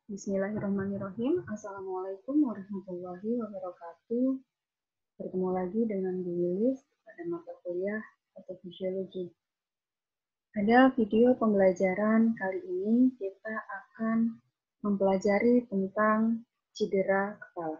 Bismillahirrahmanirrahim. Assalamualaikum warahmatullahi wabarakatuh. Bertemu lagi dengan Bu Wilis pada mata kuliah Patofisiologi. Pada video pembelajaran kali ini kita akan mempelajari tentang cedera kepala.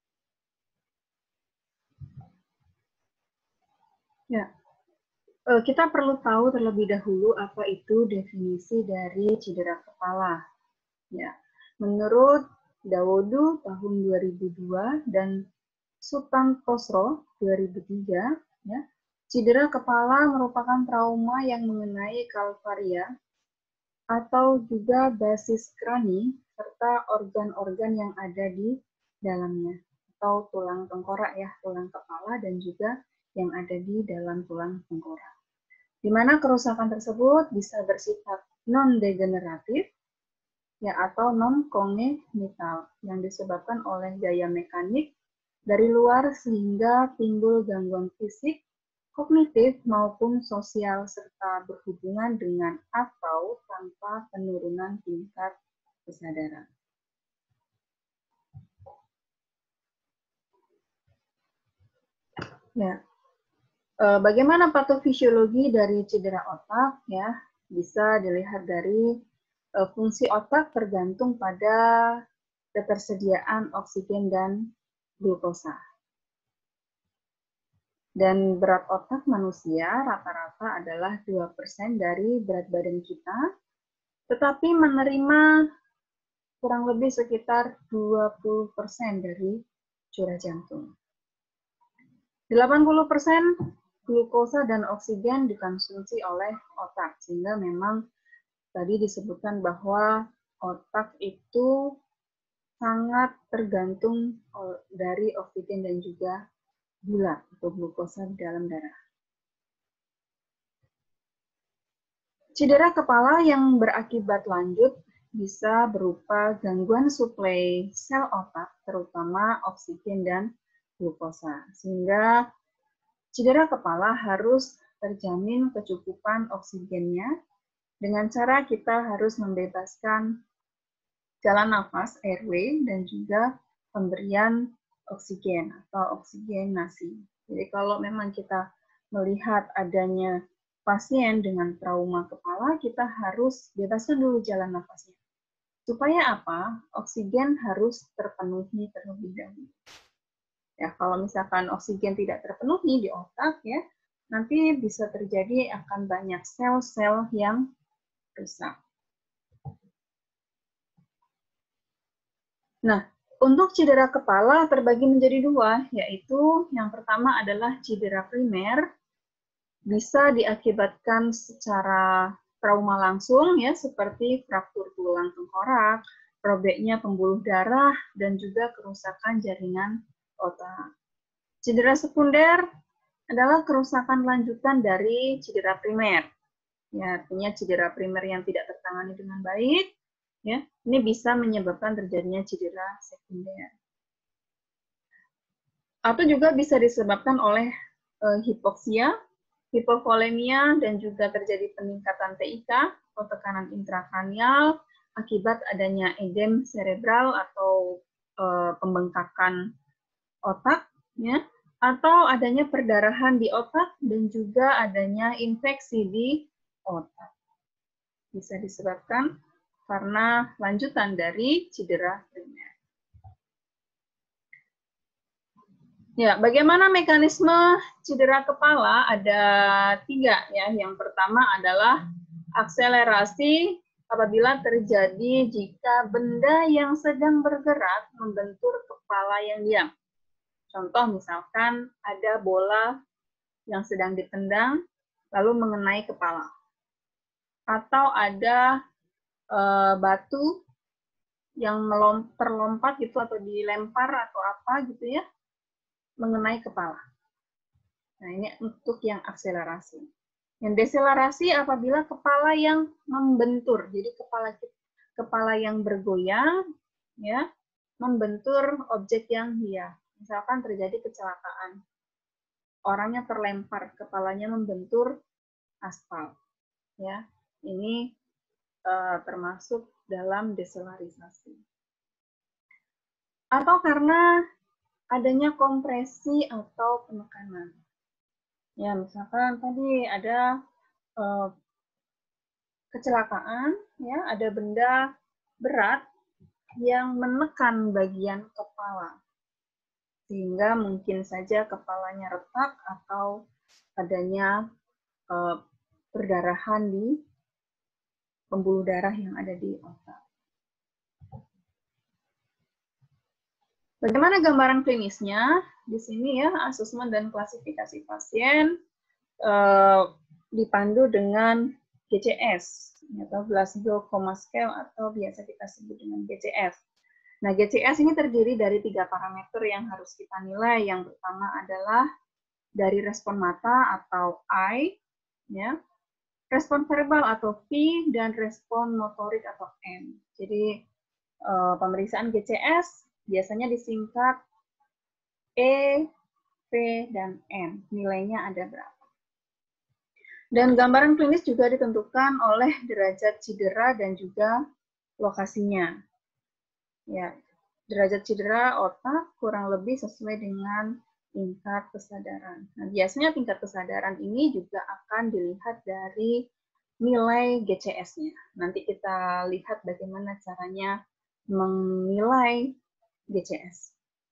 Ya, kita perlu tahu terlebih dahulu apa itu definisi dari cedera kepala. Ya, menurut Dawodu tahun 2002 dan Sutantosro 2003, ya, cedera kepala merupakan trauma yang mengenai kalvaria atau juga basis krani serta organ-organ yang ada di dalamnya atau tulang tengkorak ya, tulang kepala dan juga yang ada di dalam tulang tengkorak. Di mana kerusakan tersebut bisa bersifat non-degeneratif ya atau non-kongenital yang disebabkan oleh gaya mekanik dari luar sehingga timbul gangguan fisik, kognitif maupun sosial serta berhubungan dengan atau tanpa penurunan tingkat kesadaran. Ya, bagaimana patofisiologi dari cedera otak? Ya, bisa dilihat dari fungsi otak tergantung pada ketersediaan oksigen dan glukosa. Dan berat otak manusia rata-rata adalah 2% dari berat badan kita, tetapi menerima kurang lebih sekitar 20% dari curah jantung. 80% glukosa dan oksigen dikonsumsi oleh otak, sehingga memang tadi disebutkan bahwa otak itu sangat tergantung dari oksigen dan juga gula atau glukosa di dalam darah. Cedera kepala yang berakibat lanjut bisa berupa gangguan suplai sel otak, terutama oksigen dan glukosa. Sehingga cedera kepala harus terjamin kecukupan oksigennya dengan cara kita harus membebaskan jalan nafas, airway, dan juga pemberian oksigen atau oksigenasi. Jadi kalau memang kita melihat adanya pasien dengan trauma kepala, kita harus bebaskan dulu jalan nafasnya. Supaya apa? Oksigen harus terpenuhi terlebih dahulu. Ya, kalau misalkan oksigen tidak terpenuhi di otak, ya, nanti bisa terjadi akan banyak sel-sel yang rusak. Nah, untuk cedera kepala terbagi menjadi dua, yaitu yang pertama adalah cedera primer, bisa diakibatkan secara trauma langsung, ya, seperti fraktur tulang tengkorak, robeknya pembuluh darah, dan juga kerusakan jaringan otak. Cedera sekunder adalah kerusakan lanjutan dari cedera primer. Ya, artinya cedera primer yang tidak tertangani dengan baik, ya, ini bisa menyebabkan terjadinya cedera sekunder. Atau juga bisa disebabkan oleh hipoksia, hipovolemia, dan juga terjadi peningkatan TIK atau tekanan intrakranial akibat adanya edem cerebral atau pembengkakan otak, ya, atau adanya perdarahan di otak dan juga adanya infeksi di otak. Bisa disebabkan karena lanjutan dari cedera primer. Ya, bagaimana mekanisme cedera kepala? Ada 3 ya. Yang pertama adalah akselerasi apabila terjadi jika benda yang sedang bergerak membentur kepala yang diam. Contoh misalkan ada bola yang sedang ditendang lalu mengenai kepala. Atau ada batu yang terlompat gitu atau dilempar atau apa gitu ya, mengenai kepala. Nah, ini untuk yang akselerasi. Yang deselerasi apabila kepala yang membentur. Jadi kepala yang bergoyang ya, membentur objek yang hias. Misalkan terjadi kecelakaan. Orangnya terlempar, kepalanya membentur aspal. Ya, ini termasuk dalam desolarisasi. Atau karena adanya kompresi atau penekanan. Ya, misalkan tadi ada kecelakaan, ya, ada benda berat yang menekan bagian kepala, sehingga mungkin saja kepalanya retak atau adanya perdarahan di pembuluh darah yang ada di otak. Bagaimana gambaran klinisnya? Di sini ya, asesmen dan klasifikasi pasien dipandu dengan GCS, atau Glasgow Coma Scale, atau biasa kita sebut dengan GCS. Nah, GCS ini terdiri dari 3 parameter yang harus kita nilai. Yang pertama adalah dari respon mata atau I, ya, respon verbal atau V, dan respon motorik atau M. Jadi, pemeriksaan GCS biasanya disingkat E, V, dan M. Nilainya ada berapa. Dan gambaran klinis juga ditentukan oleh derajat cedera dan juga lokasinya. Ya, derajat cedera otak kurang lebih sesuai dengan tingkat kesadaran. Nah, biasanya tingkat kesadaran ini juga akan dilihat dari nilai GCS-nya. Nanti kita lihat bagaimana caranya menilai GCS.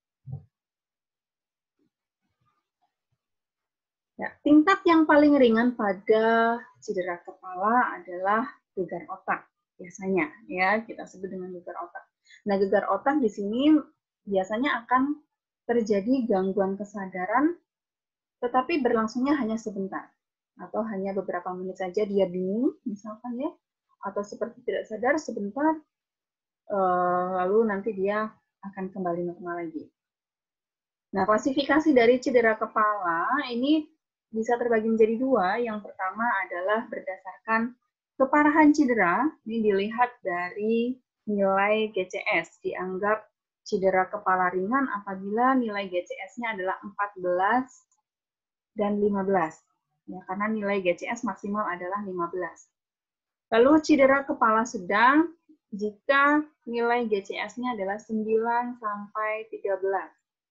Ya, tingkat yang paling ringan pada cedera kepala adalah gegar otak. Biasanya, ya, kita sebut dengan gegar otak. Nah, gegar otak di sini biasanya akan terjadi gangguan kesadaran, tetapi berlangsungnya hanya sebentar, atau hanya beberapa menit saja dia bingung, misalkan ya, atau seperti tidak sadar sebentar, lalu nanti dia akan kembali normal lagi. Nah, klasifikasi dari cedera kepala ini bisa terbagi menjadi 2. Yang pertama adalah berdasarkan keparahan cedera, ini dilihat dari nilai GCS, dianggap cedera kepala ringan apabila nilai GCS-nya adalah 14 dan 15. Ya, karena nilai GCS maksimal adalah 15. Lalu cedera kepala sedang jika nilai GCS-nya adalah 9 sampai 13.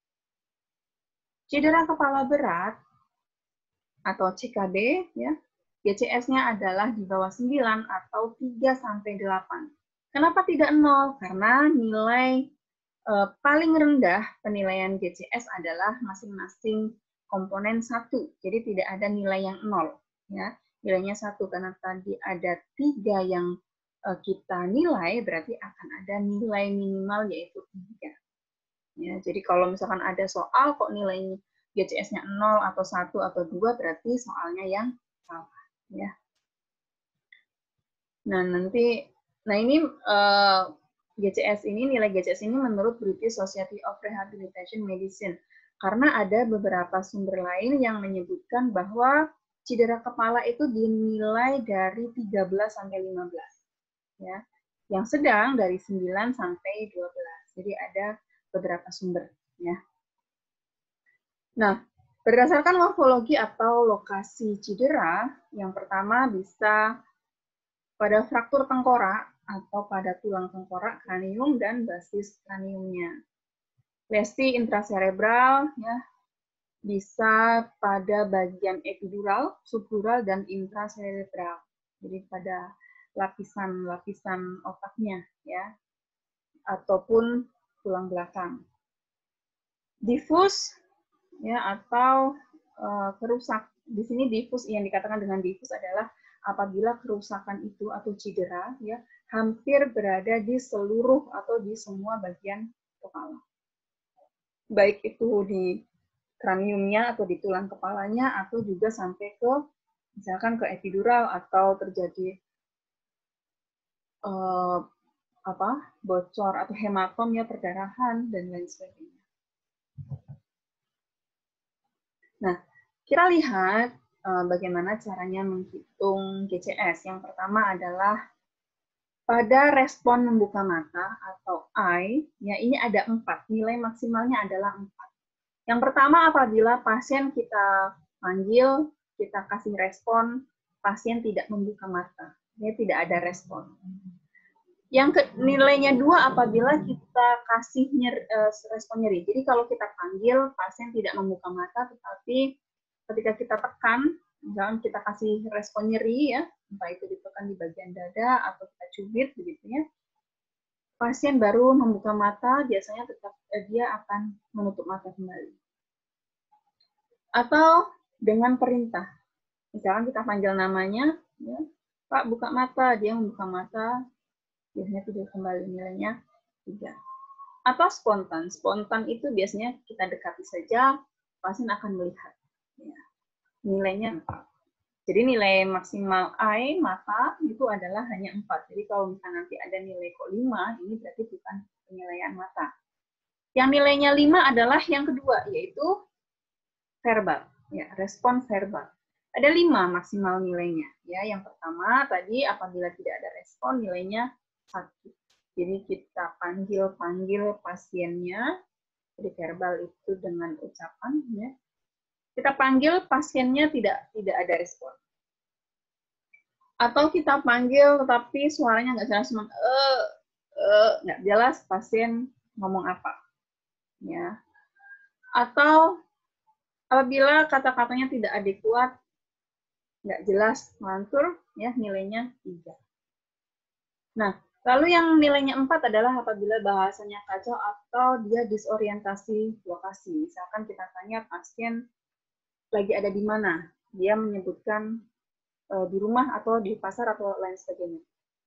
Cedera kepala berat atau CKB, ya, GCS-nya adalah di bawah 9 atau 3 sampai 8. Kenapa tidak 0? Karena nilai paling rendah penilaian GCS adalah masing-masing komponen 1. Jadi tidak ada nilai yang 0. Ya. Nilainya 1 karena tadi ada 3 yang kita nilai, berarti akan ada nilai minimal yaitu 3. Ya, jadi kalau misalkan ada soal kok nilainya GCS-nya 0 atau 1 atau 2, berarti soalnya yang salah. Ya. Nah, ini GCS ini, nilai GCS ini menurut British Society of Rehabilitation Medicine. Karena ada beberapa sumber lain yang menyebutkan bahwa cedera kepala itu dinilai dari 13 sampai 15. Ya. Yang sedang dari 9 sampai 12. Jadi ada beberapa sumber. Ya. Nah, berdasarkan morfologi atau lokasi cedera, yang pertama bisa pada fraktur tengkorak atau pada tulang tengkorak, kranium, dan basis kraniumnya. Lesi intracerebral, ya, bisa pada bagian epidural, subdural, dan intracerebral. Jadi pada lapisan-lapisan otaknya, ya, ataupun tulang belakang. Diffus, ya, atau kerusak. Di sini diffus, yang dikatakan dengan diffus adalah apabila kerusakan itu atau cedera, ya, hampir berada di seluruh atau di semua bagian kepala. Baik itu di kraniumnya atau di tulang kepalanya, atau juga sampai ke misalkan ke epidural, atau terjadi bocor atau hematom, ya, perdarahan dan lain sebagainya. Nah, kita lihat bagaimana caranya menghitung GCS. Yang pertama adalah pada respon membuka mata atau I, ya, ini ada 4. Nilai maksimalnya adalah 4. Yang pertama, apabila pasien kita panggil, kita kasih respon, pasien tidak membuka mata, ya, tidak ada respon. Nilainya 2 apabila kita kasih respon nyeri. Jadi kalau kita panggil, pasien tidak membuka mata, tetapi ketika kita tekan, misalnya kita kasih respon nyeri ya, entah itu ditekan di bagian dada atau kita cubit begitu ya, pasien baru membuka mata, biasanya tetap dia akan menutup mata kembali. Atau dengan perintah, misalkan kita panggil namanya, ya, Pak buka mata, dia membuka mata, biasanya tidur kembali, nilainya 3. Atau spontan. Spontan itu biasanya kita dekati saja, pasien akan melihat. Ya. Nilainya 4. Jadi nilai maksimal I, mata, itu adalah hanya 4. Jadi kalau misalnya nanti ada nilai kok 5, ini berarti bukan penilaian mata. Yang nilainya 5 adalah yang kedua, yaitu verbal. Ya, respon verbal. Ada 5 maksimal nilainya. Ya, yang pertama tadi apabila tidak ada respon nilainya 1. Jadi kita panggil pasiennya, jadi verbal itu dengan ucapan ya. Kita panggil pasiennya tidak ada respon. Atau kita panggil tetapi suaranya nggak jelas, nggak jelas pasien ngomong apa. Ya. Atau apabila kata-katanya tidak adekuat, nggak jelas, mantul, ya nilainya 3. Nah, lalu yang nilainya 4 adalah apabila bahasanya kacau atau dia disorientasi lokasi. Misalkan kita tanya pasien lagi ada di mana, dia menyebutkan di rumah atau di pasar atau lain sebagainya.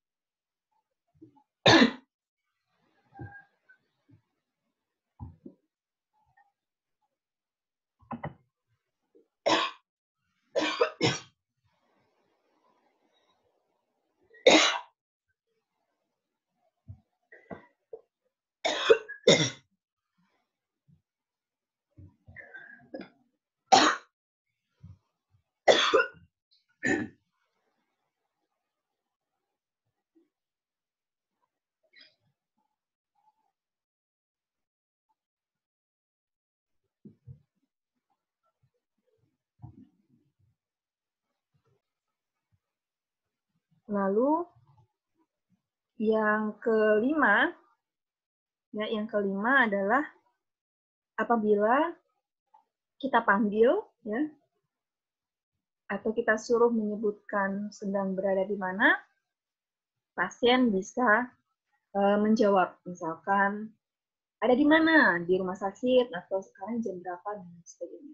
Lalu yang kelima adalah apabila kita panggil ya atau kita suruh menyebutkan sedang berada di mana, pasien bisa menjawab, misalkan ada di mana, di rumah sakit atau sekarang jam berapa dan sebagainya.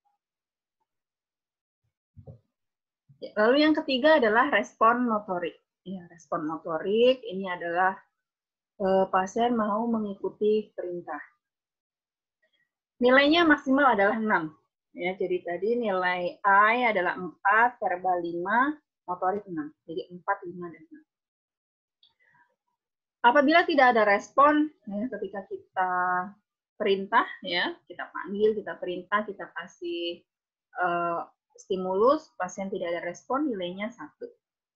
Lalu yang ketiga adalah respon motorik. Ya, respon motorik ini adalah pasien mau mengikuti perintah. Nilainya maksimal adalah 6. Ya, jadi tadi nilai I adalah 4, verbal 5, motorik 6. Jadi 4, 5, dan 6. Apabila tidak ada respon, ya, ketika kita perintah, ya, kita panggil, kita perintah, kita kasih stimulus, pasien tidak ada respon, nilainya 1.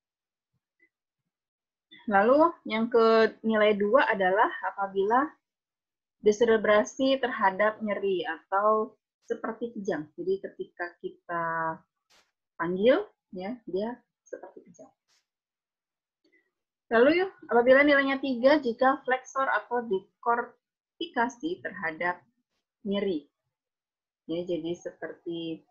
Lalu yang ke nilai 2 adalah apabila deselebrasi terhadap nyeri atau seperti kejang. Jadi ketika kita panggil, ya, dia seperti kejang. Lalu apabila nilainya 3 jika flexor atau dekortikasi terhadap nyeri. Ya, jadi seperti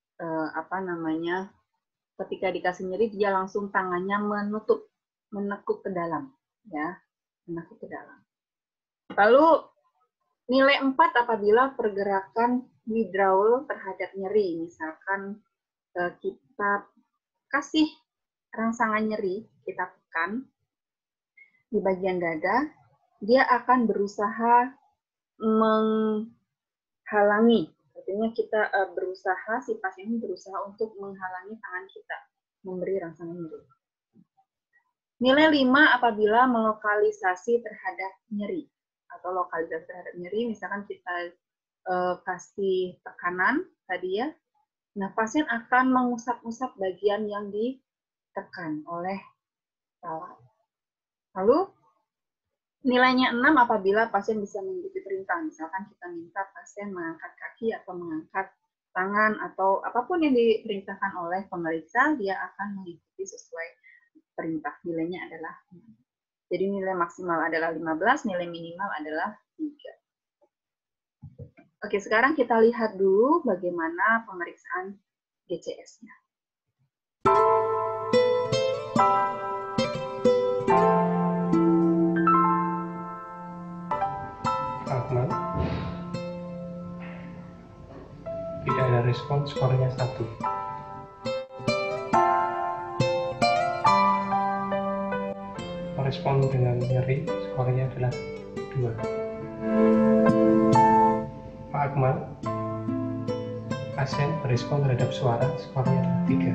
ketika dikasih nyeri dia langsung tangannya menekuk ke dalam, ya, menekuk ke dalam. Lalu nilai 4 apabila pergerakan withdrawal terhadap nyeri, misalkan kita kasih rangsangan nyeri, kita tekan di bagian dada, dia akan berusaha menghalangi. Artinya kita si pasien berusaha untuk menghalangi tangan kita, memberi rangsangan nyeri. Nilai 5 apabila melokalisasi terhadap nyeri atau lokalisasi terhadap nyeri, misalkan kita kasih tekanan tadi ya, nah pasien akan mengusap-usap bagian yang ditekan oleh alat. Lalu nilainya 6 apabila pasien bisa mengikuti perintah, misalkan kita minta pasien mengangkat kaki atau mengangkat tangan atau apapun yang diperintahkan oleh pemeriksa, dia akan mengikuti sesuai perintah. Nilainya adalah 6. Jadi nilai maksimal adalah 15, nilai minimal adalah 3. Oke, sekarang kita lihat dulu bagaimana pemeriksaan GCS-nya. Akmal, tidak ada respon, skornya 1. Respon dengan nyeri, skornya adalah 2. Pak Akmal, pasien berespon terhadap suara, skornya 3.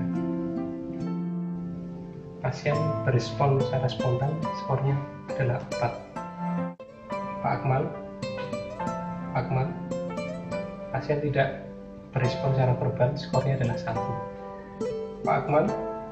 Pasien berespon secara spontan, skornya adalah 4. Pak Akmal, pasien tidak berespon secara verbal, skornya adalah 1. Pak Akmal,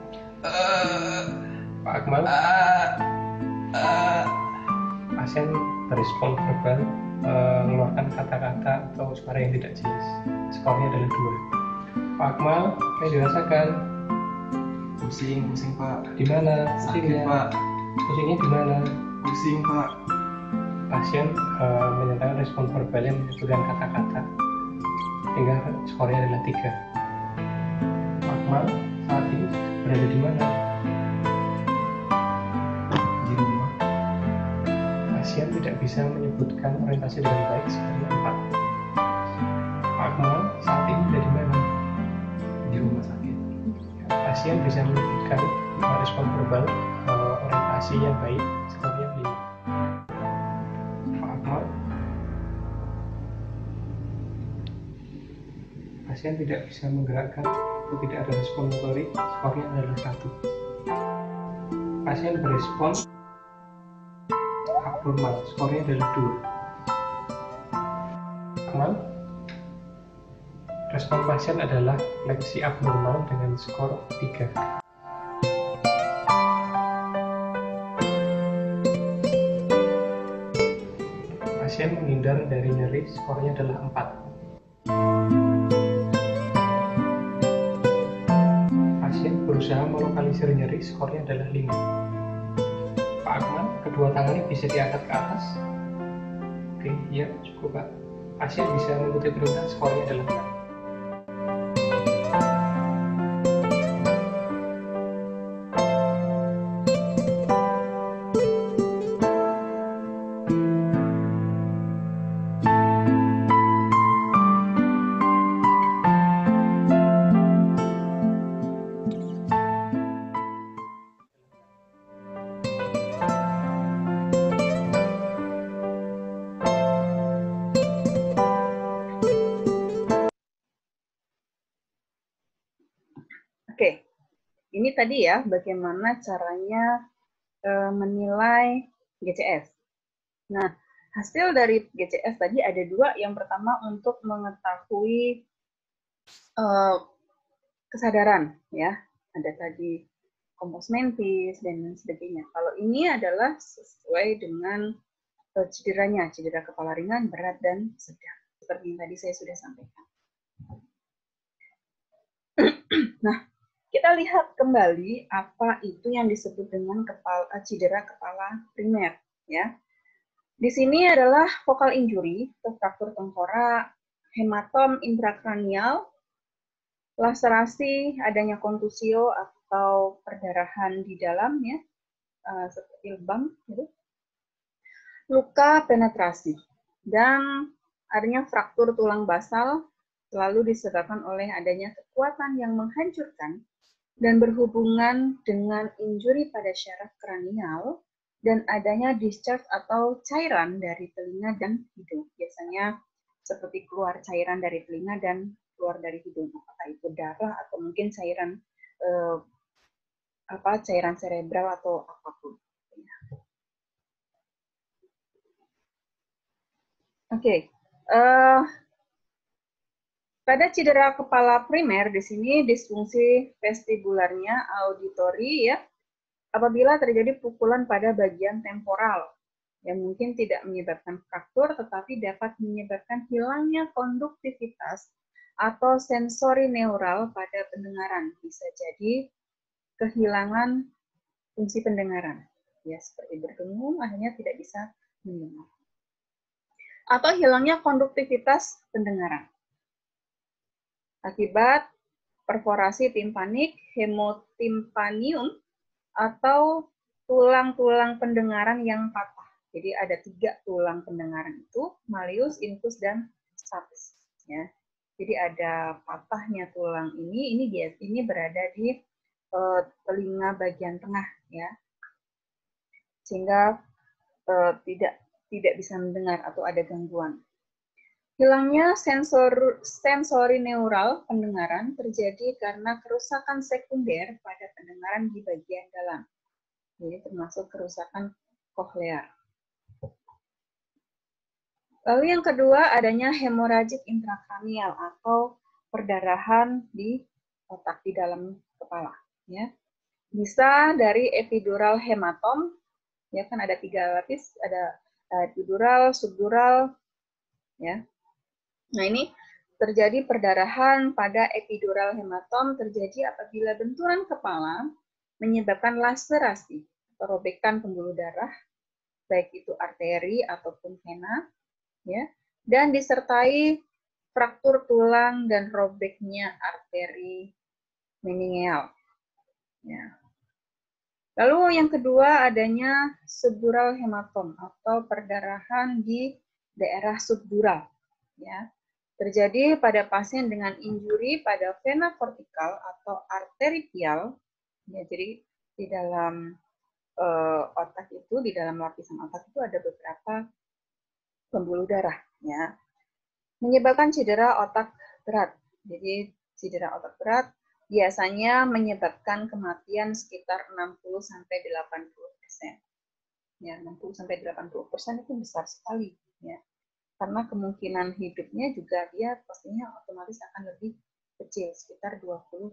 pasien berespon verbal, mengeluarkan kata-kata atau suara yang tidak jelas, skornya adalah 2. Pak Akmal, apa yang dirasakan? Pusing Pak. Di mana? Sakit Pak. Pusingnya di mana? Pusing Pak. Pasien menyatakan respon verbalnya menyebutkan kata-kata, sehingga skornya adalah 3. Pak Akmal saat ini berada di mana? Di rumah. Pasien tidak bisa menyebutkan orientasi dengan baik, skornya 4. Pak Akmal saat ini berada di mana? Di rumah sakit. Pasien bisa menyebutkan respon verbal orientasi yang baik, skornya 5. Pak Akmal, pasien tidak bisa menggerakkan atau tidak ada respon motorik, skornya adalah 1. Pasien berespon abnormal, skornya adalah 2. Akmal, respon pasien adalah fleksi abnormal dengan skor 3. Pasien menghindar dari nyeri, skornya adalah 4. Pasien berusaha melokalisir nyeri, skornya adalah 5. Pak Akmal, kedua tangannya bisa diangkat ke atas. Oke, ya cukup Pak. Pasien bisa mengikuti perintah, skornya adalah 6. Oke, ini tadi ya bagaimana caranya menilai GCS. Nah, hasil dari GCS tadi ada 2. Yang pertama untuk mengetahui kesadaran, ya. Ada tadi kompos mentis dan lain sebagainya. Kalau ini adalah sesuai dengan cederanya, cedera kepala ringan, berat, dan sedang. Seperti yang tadi saya sudah sampaikan. Nah, kita lihat kembali apa itu yang disebut dengan cedera kepala primer, ya. Di sini adalah focal injury atau fraktur tengkorak, hematom intrakranial, laserasi, adanya kontusio atau perdarahan di dalamnya, seperti lebam, gitu. Luka penetrasi, dan adanya fraktur tulang basal selalu disebabkan oleh adanya kekuatan yang menghancurkan dan berhubungan dengan injuri pada syaraf kranial dan adanya discharge atau cairan dari telinga dan hidung. Biasanya seperti keluar cairan dari telinga dan keluar dari hidung. Apakah itu darah atau mungkin cairan cairan cerebral atau apapun. Oke. Pada cedera kepala primer di sini disfungsi vestibularnya auditori, ya. Apabila terjadi pukulan pada bagian temporal yang mungkin tidak menyebabkan fraktur tetapi dapat menyebabkan hilangnya konduktivitas atau sensori neural pada pendengaran, bisa jadi kehilangan fungsi pendengaran, ya seperti berdengung, akhirnya tidak bisa mendengar. Atau hilangnya konduktivitas pendengaran akibat perforasi timpanik, hemotimpanium, atau tulang-tulang pendengaran yang patah. Jadi ada 3 tulang pendengaran itu, malleus, infus, dan stapes. Ya. Jadi ada patahnya tulang ini berada di telinga bagian tengah, ya, sehingga tidak bisa mendengar atau ada gangguan. Hilangnya sensori neural pendengaran terjadi karena kerusakan sekunder pada pendengaran di bagian dalam. Jadi termasuk kerusakan koklear. Lalu yang kedua adanya hemoragik intrakranial atau perdarahan di otak di dalam kepala. Ya. Bisa dari epidural hematom, ya kan ada 3 lapis, ada epidural, subdural, ya. Nah ini terjadi perdarahan pada epidural hematom terjadi apabila benturan kepala menyebabkan laserasi atau robekan pembuluh darah, baik itu arteri ataupun vena, ya, dan disertai fraktur tulang dan robeknya arteri meningeal. Ya. Lalu yang kedua adanya subdural hematom atau perdarahan di daerah subdural. Ya. Terjadi pada pasien dengan injuri pada vena vertikal atau arteri pial. Ya, jadi di dalam otak itu, di dalam lapisan otak itu ada beberapa pembuluh darah. Ya. Menyebabkan cedera otak berat. Jadi cedera otak berat biasanya menyebabkan kematian sekitar 60-80%. Ya, 60-80% itu besar sekali, ya. Karena kemungkinan hidupnya juga dia pastinya otomatis akan lebih kecil, sekitar 20%.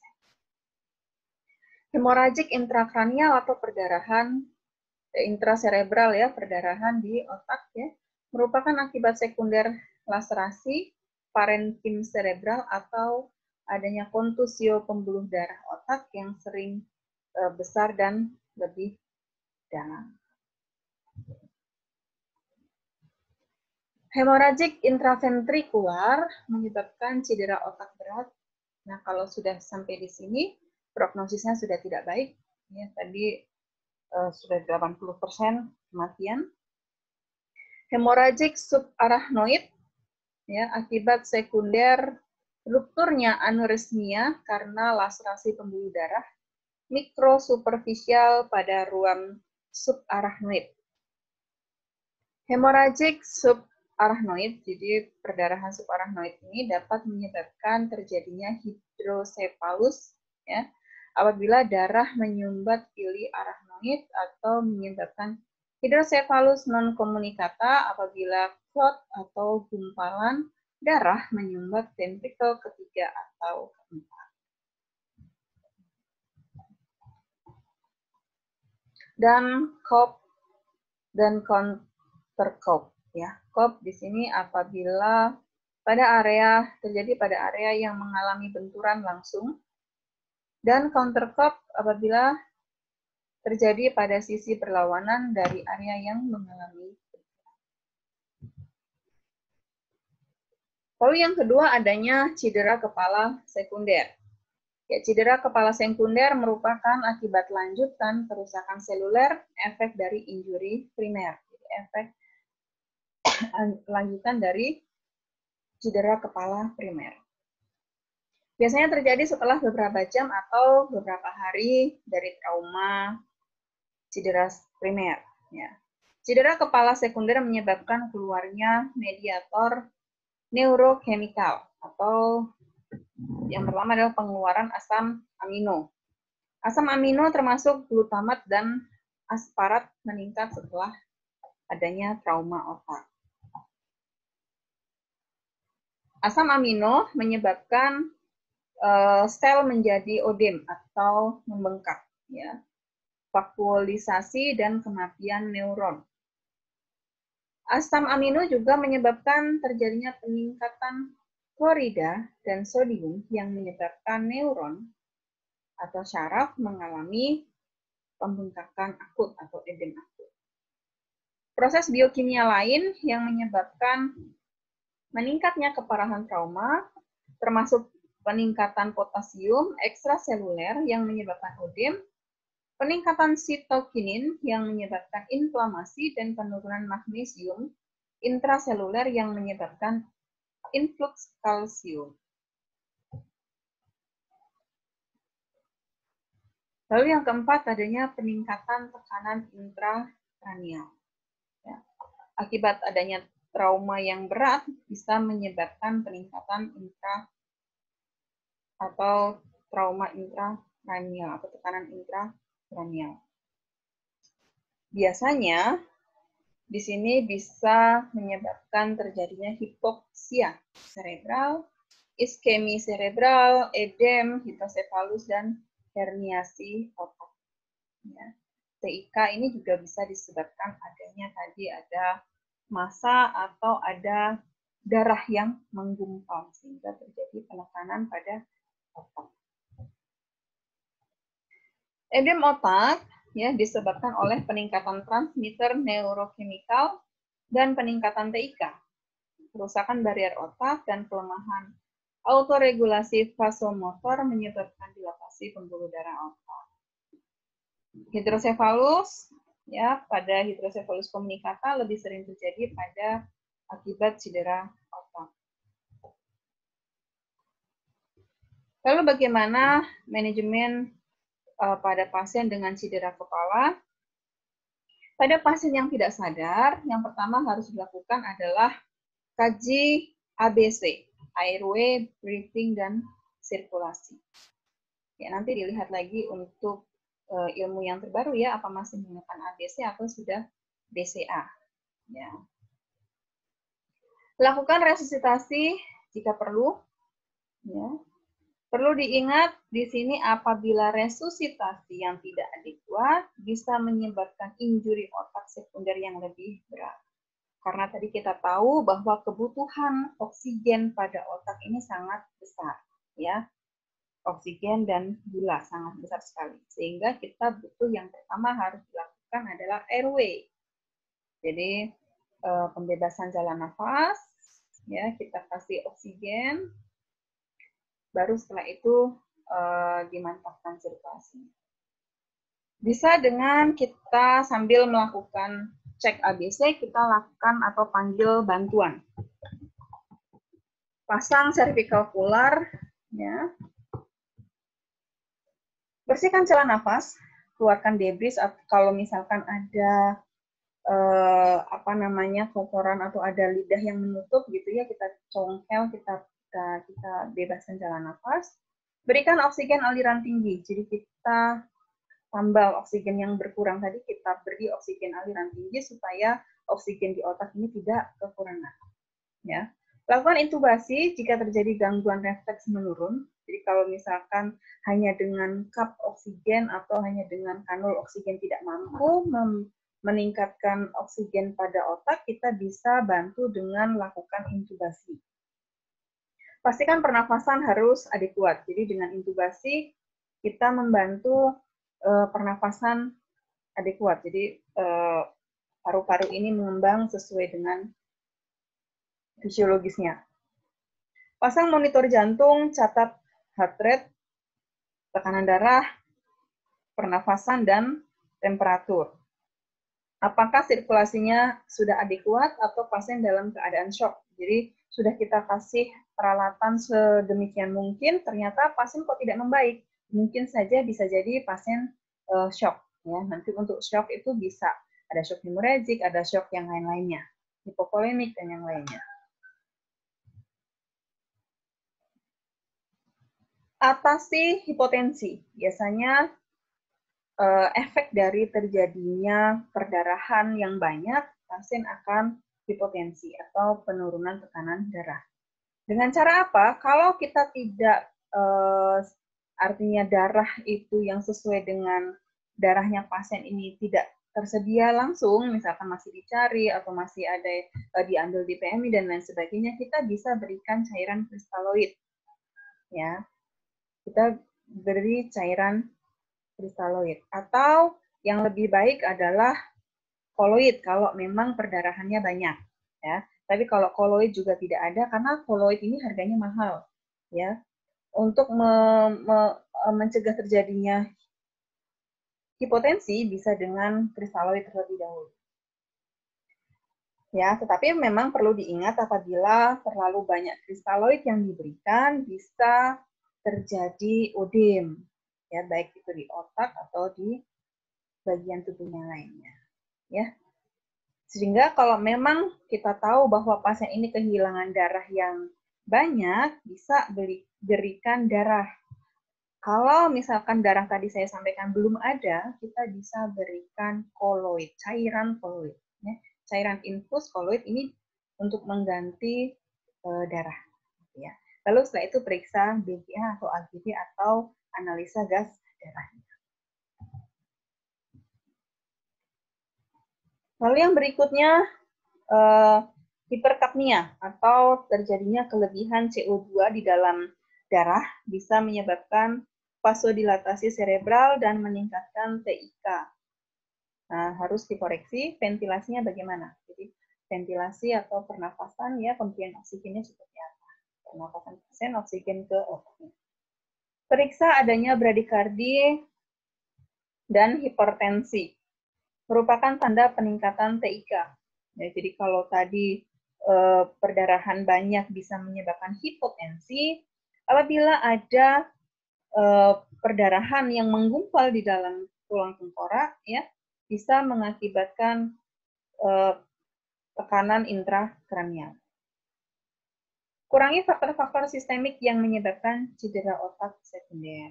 Hemoragik intrakranial atau perdarahan intracerebral, ya, perdarahan di otak, ya, merupakan akibat sekunder laserasi parenkim cerebral atau adanya kontusio pembuluh darah otak yang sering besar dan lebih dalam. Hemoragik intraventrikular menyebabkan cedera otak berat. Nah, kalau sudah sampai di sini, prognosisnya sudah tidak baik. Ya, tadi sudah 80% kematian. Hemoragik subarachnoid, ya, akibat sekunder rupturnya aneurismia karena laserasi pembuluh darah mikrosuperficial pada ruang subarachnoid. Hemoragik subarachnoid, jadi perdarahan subarachnoid ini dapat menyebabkan terjadinya hidrosefalus, ya, apabila darah menyumbat pili arachnoid atau menyebabkan hidrosefalus non communicata apabila clot atau gumpalan darah menyumbat ventrikel ketiga atau keempat. Dan COP dan counterCOP, ya. COP di sini apabila terjadi pada area yang mengalami benturan langsung, dan counterCOP apabila terjadi pada sisi berlawanan dari area yang mengalami benturan. Lalu yang kedua adanya cedera kepala sekunder. Ya, cedera kepala sekunder merupakan akibat lanjutan kerusakan seluler, efek dari injuri primer. Jadi efek lanjutan dari cedera kepala primer. Biasanya terjadi setelah beberapa jam atau beberapa hari dari trauma cedera primer. Ya. Cedera kepala sekunder menyebabkan keluarnya mediator neurochemical atau yang pertama adalah pengeluaran asam amino. Asam amino termasuk glutamat dan asparat meningkat setelah adanya trauma otak. Asam amino menyebabkan sel menjadi odem atau membengkak, ya, vakuolisasi dan kematian neuron. Asam amino juga menyebabkan terjadinya peningkatan klorida dan sodium yang menyebabkan neuron atau syaraf mengalami pembengkakan akut atau edem akut. Proses biokimia lain yang menyebabkan meningkatnya keparahan trauma, termasuk peningkatan potasium ekstraseluler yang menyebabkan ödem, peningkatan sitokinin yang menyebabkan inflamasi, dan penurunan magnesium intraseluler yang menyebabkan influx kalsium. Lalu yang keempat, adanya peningkatan tekanan intrakranial. Ya. Akibat adanya trauma yang berat bisa menyebabkan peningkatan atau trauma intrakranial atau tekanan intrakranial. Biasanya di sini bisa menyebabkan terjadinya hipoksia cerebral, iskemi cerebral, edem, hidrosefalus, dan herniasi otak. Ya. TIK ini juga bisa disebabkan adanya tadi ada massa atau ada darah yang menggumpal sehingga terjadi penekanan pada otak. Edem otak ya disebabkan oleh peningkatan transmitter neurokimikal dan peningkatan TIK, kerusakan barier otak, dan pelemahan autoregulasi vasomotor menyebabkan dilatasi pembuluh darah otak. Hidrosefalus, ya pada hidrosefalus communicata lebih sering terjadi pada akibat cedera otak. Lalu bagaimana manajemen pada pasien dengan cedera kepala? Pada pasien yang tidak sadar, yang pertama harus dilakukan adalah kaji ABC, airway, breathing, dan sirkulasi. Ya, nanti dilihat lagi untuk ilmu yang terbaru ya, apa masih menggunakan ABC atau sudah BCA. Ya. Lakukan resusitasi jika perlu. Ya. Perlu diingat di sini apabila resusitasi yang tidak adekuat bisa menyebabkan injuri otak sekunder yang lebih berat. Karena tadi kita tahu bahwa kebutuhan oksigen pada otak ini sangat besar, ya. Oksigen dan gula sangat besar sekali. Sehingga kita butuh yang pertama harus dilakukan adalah airway. Jadi pembebasan jalan nafas, ya kita kasih oksigen, baru setelah itu dimantapkan sirkulasi. Bisa dengan kita sambil melakukan cek ABC, kita lakukan atau panggil bantuan. Pasang cervical collar, ya. Bersihkan saluran nafas, keluarkan debris kalau misalkan ada kotoran atau ada lidah yang menutup gitu ya, kita congkel, kita bebaskan jalan nafas. Berikan oksigen aliran tinggi, jadi kita tambal oksigen yang berkurang tadi, kita beri oksigen aliran tinggi supaya oksigen di otak ini tidak kekurangan. Ya. Lakukan intubasi jika terjadi gangguan refleks menurun. Jadi kalau misalkan hanya dengan cup oksigen atau hanya dengan kanul oksigen tidak mampu meningkatkan oksigen pada otak, kita bisa bantu dengan lakukan intubasi. Pastikan pernafasan harus adekuat. Jadi dengan intubasi kita membantu pernafasan adekuat. Jadi paru-paru ini mengembang sesuai dengan fisiologisnya. Pasang monitor jantung, catat heart rate, tekanan darah, pernafasan, dan temperatur. Apakah sirkulasinya sudah adekuat atau pasien dalam keadaan shock? Jadi sudah kita kasih peralatan sedemikian mungkin, ternyata pasien kok tidak membaik. Mungkin saja bisa jadi pasien shock. Ya. Nanti untuk shock itu bisa ada shock hemorrhagic, ada shock yang lain-lainnya, hipovolemik, dan yang lainnya. Atasi hipotensi. Biasanya efek dari terjadinya perdarahan yang banyak, pasien akan hipotensi atau penurunan tekanan darah. Dengan cara apa? Kalau kita tidak, artinya darah itu yang sesuai dengan darahnya pasien ini tidak tersedia langsung, misalkan masih dicari atau masih ada diambil di PMI dan lain sebagainya, kita bisa berikan cairan kristaloid. Ya. Kita beri cairan kristaloid atau yang lebih baik adalah koloid kalau memang perdarahannya banyak, ya. Tapi kalau koloid juga tidak ada, karena koloid ini harganya mahal, ya. Untuk mencegah terjadinya hipotensi bisa dengan kristaloid terlebih dahulu. Ya, tetapi memang perlu diingat apabila terlalu banyak kristaloid yang diberikan bisa terjadi odem, ya, baik itu di otak atau di bagian tubuhnya lainnya, ya. Sehingga kalau memang kita tahu bahwa pasien ini kehilangan darah yang banyak, bisa berikan darah. Kalau misalkan darah tadi saya sampaikan belum ada, kita bisa berikan koloid, cairan koloid. Ya. Cairan infus koloid ini untuk mengganti darah. Ya. Lalu setelah itu periksa BGA atau AGD atau analisa gas darah. Lalu yang berikutnya, hiperkapnia atau terjadinya kelebihan CO2 di dalam darah bisa menyebabkan vasodilatasi cerebral dan meningkatkan TIK. Nah, harus dikoreksi ventilasinya bagaimana. Jadi ventilasi atau pernafasan, ya, pemberian oksigennya seperti apa. Pernafasan pasien, oksigen ke otaknya. Periksa adanya bradikardi dan hipertensi. Merupakan tanda peningkatan TIK. Ya, jadi kalau tadi perdarahan banyak bisa menyebabkan hipotensi, apabila ada perdarahan yang menggumpal di dalam tulang tengkorak, ya, bisa mengakibatkan tekanan intrakranial. Kurangi faktor-faktor sistemik yang menyebabkan cedera otak sekunder.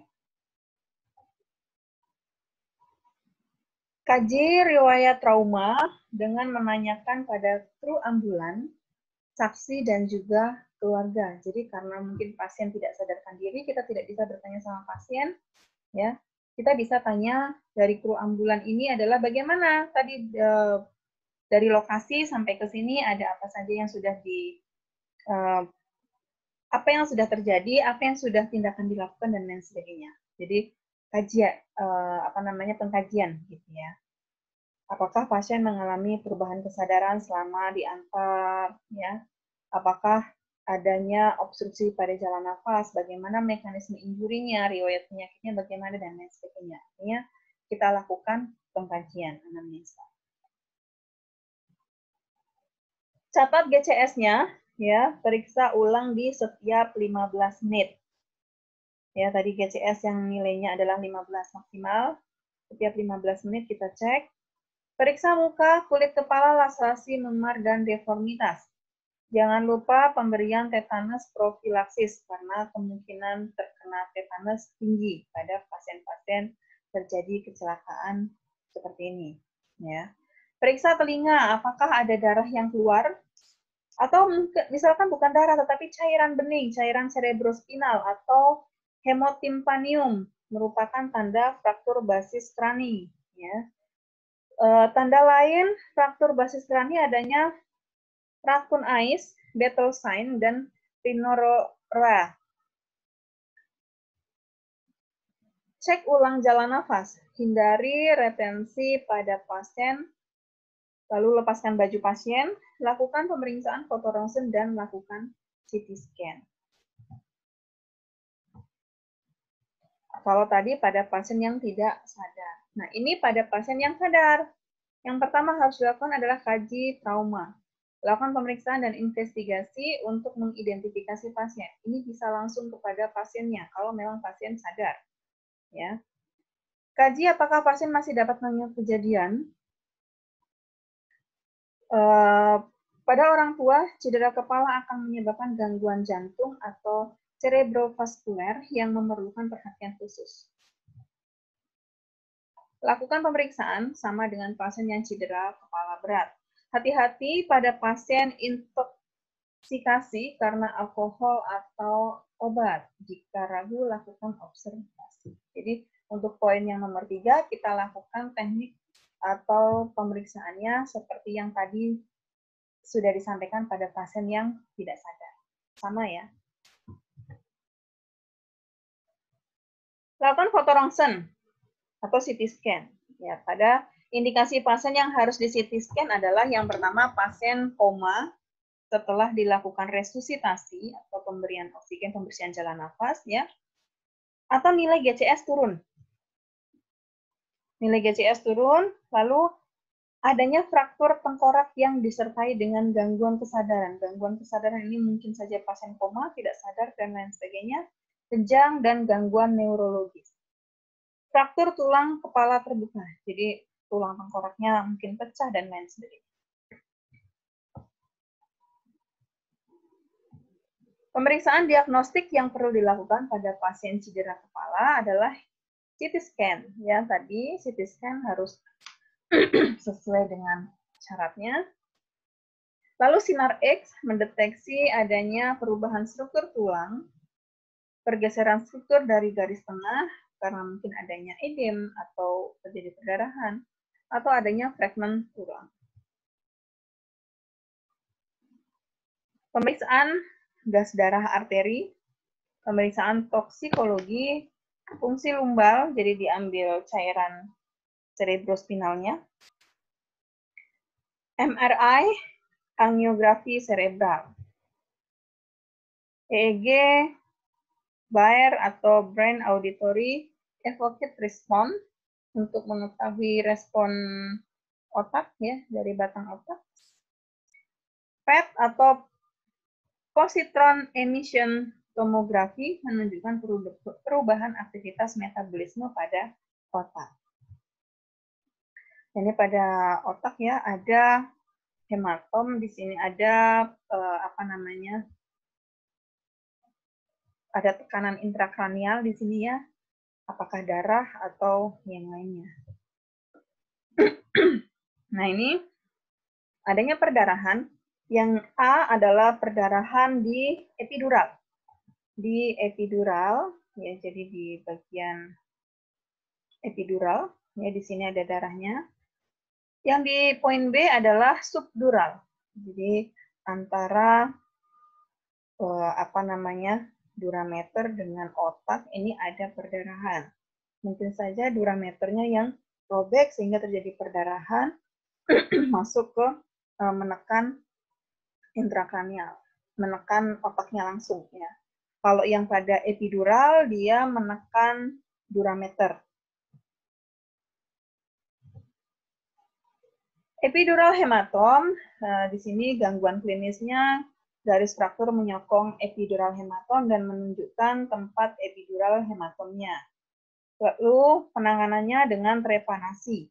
Kaji riwayat trauma dengan menanyakan pada kru ambulan, saksi, dan juga keluarga. Jadi karena mungkin pasien tidak sadarkan diri, kita tidak bisa bertanya sama pasien, ya. Kita bisa tanya dari kru ambulan ini adalah bagaimana tadi dari lokasi sampai ke sini ada apa saja yang sudah apa yang sudah terjadi, apa yang sudah tindakan dilakukan, dan lain sebagainya. Jadi kajian pengkajian gitu ya. Apakah pasien mengalami perubahan kesadaran selama diantar, ya? Apakah adanya obstruksi pada jalan nafas, bagaimana mekanisme injurinya, riwayat penyakitnya bagaimana, dan lain sebagainya. Artinya kita lakukan pengkajian anamnesa. Catat GCS-nya, ya, periksa ulang di setiap 15 menit. Ya, tadi GCS yang nilainya adalah 15 maksimal. Setiap 15 menit kita cek. Periksa muka, kulit kepala, laserasi, memar, dan deformitas. Jangan lupa pemberian tetanus profilaksis karena kemungkinan terkena tetanus tinggi pada pasien-pasien terjadi kecelakaan seperti ini. Ya. Periksa telinga, apakah ada darah yang keluar? Atau misalkan bukan darah, tetapi cairan bening, cairan cerebrospinal, atau hemotimpanium, merupakan tanda fraktur basis krani. Ya. Tanda lain fraktur basis krani adanya rakun ais, battle sign, dan rhinorrhea. Cek ulang jalan nafas, hindari retensi pada pasien, lalu lepaskan baju pasien, lakukan pemeriksaan foto ronsen, dan lakukan CT scan. Kalau tadi pada pasien yang tidak sadar. Nah, ini pada pasien yang sadar. Yang pertama harus dilakukan adalah kaji trauma. Lakukan pemeriksaan dan investigasi untuk mengidentifikasi pasien. Ini bisa langsung kepada pasiennya kalau memang pasien sadar. Ya. Kaji apakah pasien masih dapat mengingat kejadian. Pada orang tua, cedera kepala akan menyebabkan gangguan jantung atau cerebrovaskuler yang memerlukan perhatian khusus. Lakukan pemeriksaan sama dengan pasien yang cedera kepala berat. Hati-hati pada pasien intoksikasi karena alkohol atau obat. Jika ragu, lakukan observasi. Jadi untuk poin yang nomor 3, kita lakukan teknik atau pemeriksaannya seperti yang tadi sudah disampaikan pada pasien yang tidak sadar. Sama ya. Lakukan foto ronsen atau CT scan. Ya, pada indikasi pasien yang harus di CT scan adalah yang pertama pasien koma setelah dilakukan resusitasi atau pemberian oksigen, pembersihan jalan nafas, ya, atau nilai GCS turun. Nilai GCS turun, lalu adanya fraktur tengkorak yang disertai dengan gangguan kesadaran. Gangguan kesadaran ini mungkin saja pasien koma, tidak sadar, dan lain sebagainya, kejang, dan gangguan neurologis. Fraktur tulang kepala terbuka, jadi tulang tengkoraknya mungkin pecah dan lain sebagainya. Pemeriksaan diagnostik yang perlu dilakukan pada pasien cedera kepala adalah CT scan. Ya, tadi CT scan harus sesuai dengan syaratnya. Lalu sinar X mendeteksi adanya perubahan struktur tulang, pergeseran struktur dari garis tengah karena mungkin adanya edem atau terjadi perdarahan, atau adanya fragmen tulang. Pemeriksaan gas darah arteri, pemeriksaan toksikologi, fungsi lumbal, jadi diambil cairan cerebrospinalnya, MRI, angiografi cerebral, EEG, Bayer atau Brain Auditory Evoked Response untuk mengetahui respon otak ya dari batang otak, PET atau positron emission tomografi menunjukkan perubahan aktivitas metabolisme pada otak. Ini pada otak ya ada hematom, di sini ada ada tekanan intrakranial di sini ya, apakah darah atau yang lainnya. Nah ini adanya perdarahan, yang A adalah perdarahan di epidural. Di epidural, ya jadi di bagian epidural, ya di sini ada darahnya. Yang di poin B adalah subdural. Jadi antara durameter dengan otak ini ada perdarahan. Mungkin saja durameternya yang robek sehingga terjadi perdarahan masuk ke menekan intrakranial, menekan otaknya langsung ya. Kalau yang pada epidural dia menekan durameter. Epidural hematom, di sini gangguan klinisnya garis fraktur menyokong epidural hematom dan menunjukkan tempat epidural hematomnya. Lalu penanganannya dengan trepanasi.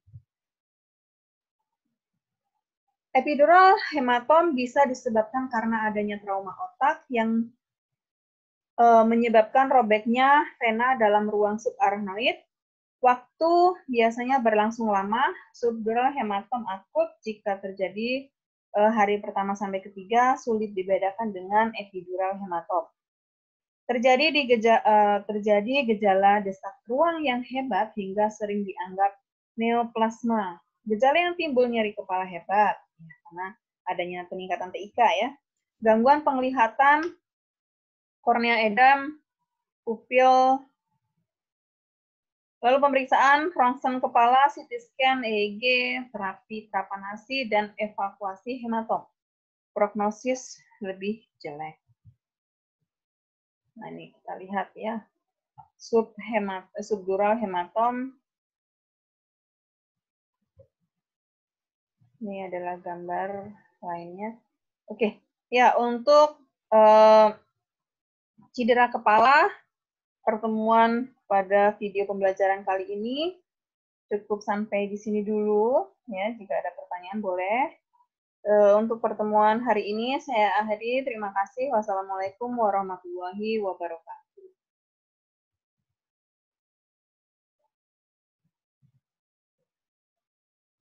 Epidural hematom bisa disebabkan karena adanya trauma otak yang menyebabkan robeknya vena dalam ruang subarachnoid. Waktu biasanya berlangsung lama, subdural hematom akut jika terjadi hari pertama sampai ketiga, sulit dibedakan dengan epidural hematom. Terjadi gejala desak ruang yang hebat hingga sering dianggap neoplasma. Gejala yang timbul nyeri kepala hebat, ya, karena adanya peningkatan TIK ya. Gangguan penglihatan, kornea edam, pupil. Lalu pemeriksaan rongsen kepala, CT scan, EEG, terapi trepanasi, dan evakuasi hematom. Prognosis lebih jelek. Nah ini kita lihat ya, subdural hematom. Ini adalah gambar lainnya. Oke, ya untuk cedera kepala, pertemuan pada video pembelajaran kali ini cukup sampai di sini dulu. Ya, jika ada pertanyaan boleh. Untuk pertemuan hari ini saya akhiri. Terima kasih. Wassalamualaikum warahmatullahi wabarakatuh.